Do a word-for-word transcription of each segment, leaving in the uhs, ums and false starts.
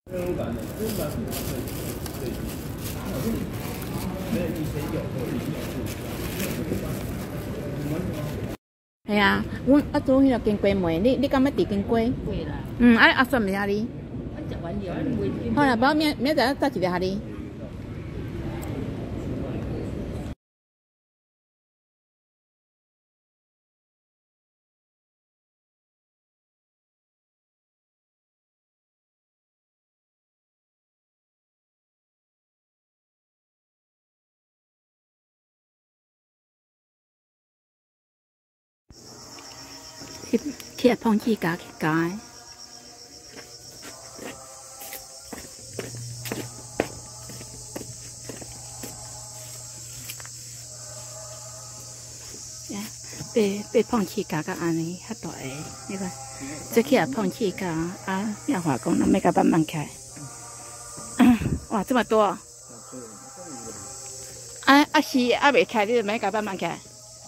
系啊，阮啊做迄个金龟梅，你你敢要伫金龟？ 会啦。 嗯，啊啊算唔下你？ 我食完了，我好啦，不明明仔载一个下你。去去碰去加去加的。被被碰气加到安尼遐大个，你看，这起来碰气加啊，要化工，咱要甲慢慢开。哇，这么多！啊啊是啊未开，你就免甲慢慢开。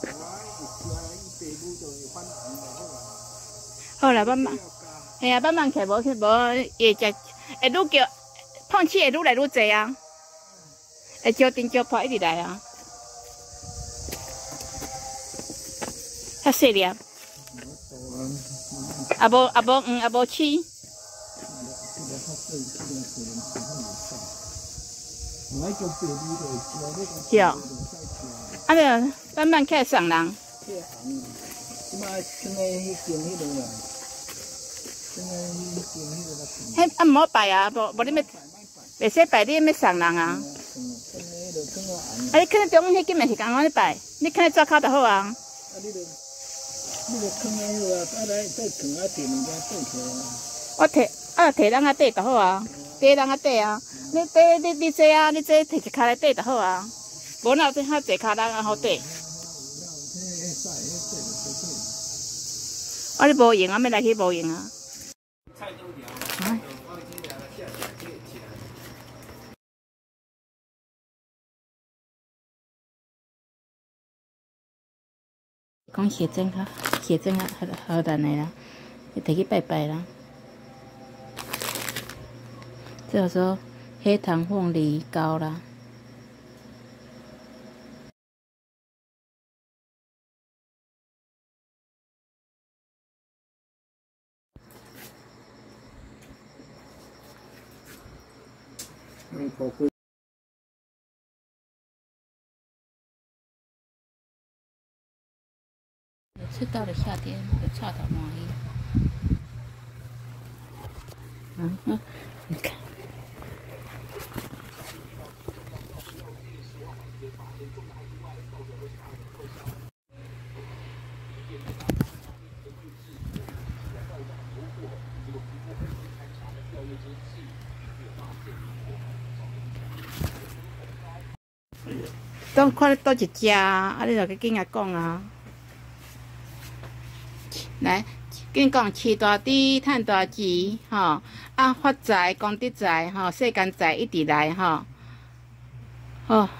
好啦，慢慢，系啊，慢慢开，无去无会食，会愈叫碰气会愈来愈济啊，会招丁招破一直来啊。较细粒，啊无啊无嗯啊无刺。是哦，啊着慢慢起来送人。迄啊毋好摆啊，无无你要袂使摆，你要送人啊。啊，你囥中迄根面是共我咧摆，你囥咧抓骹就好啊。你就放喺度啊，啊来再放啊地物件倒起来。我摕啊摕人啊底就好啊，底人啊底啊，你底你你这啊，你这摕一骹来底就好啊，无哪有这遐济骹人啊好底。我你无用啊，要来去无用啊。讲写真哈，写真啊，好好难的啦，你摕去拜拜啦。这叫做黑糖凤梨糕啦。嗯，好贵。是到了夏天，就差头满意。嗯嗯，你看。当看倒一只啊，啊你着去紧甲讲啊。来，紧讲饲大猪，趁大钱，吼、啊发财，功德财，吼、世间财一直来，吼、好。